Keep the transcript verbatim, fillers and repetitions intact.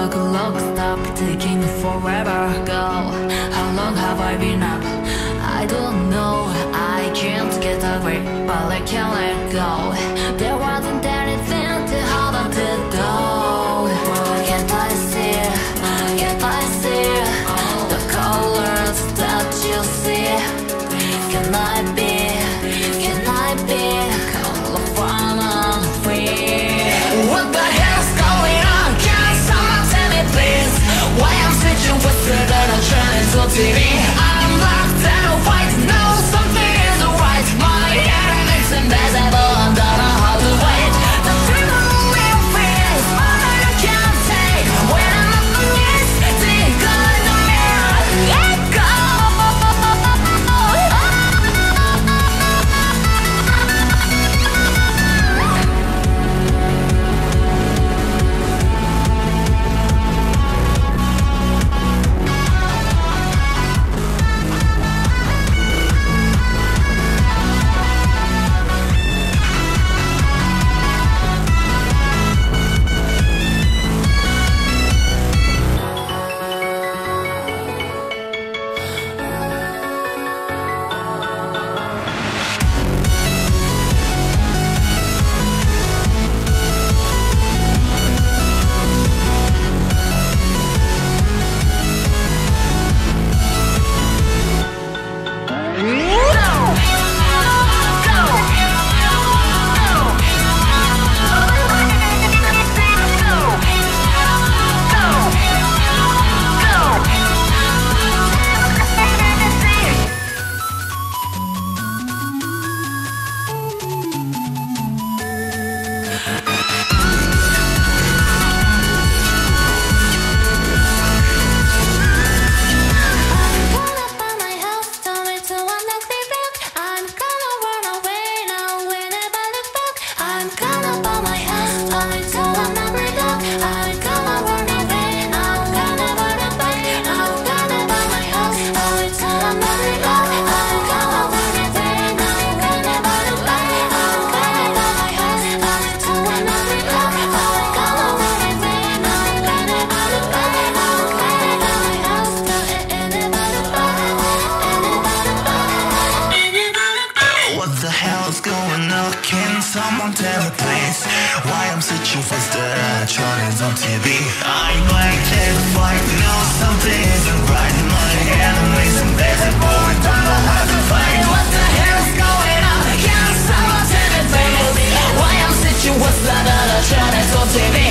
the clock stopped ticking forever ago. How long have I been up? I don't know. I can't get away, but I can't let go. There wasn't anything to hold on to though. Can't I see? Can't I see the colors that you see? Can I be? Can I be colorful and free? What the hell's going on? Can someone tell me please? Why I'm switching with the that I'm trying to T V? I'm locked and white, no something isn't right. My head makes invisible and don't know how to wait. The freedom will freeze, more than I can take. When I'm up on this, take on the mirror, let go. Someone tell me please why I'm such a faster electronics on T V. I'm like that fight, no something isn't right. My enemies invisible, I don't know how to fight. What the hell's going on? Can someone tell me please why I'm such a faster electronics on T V?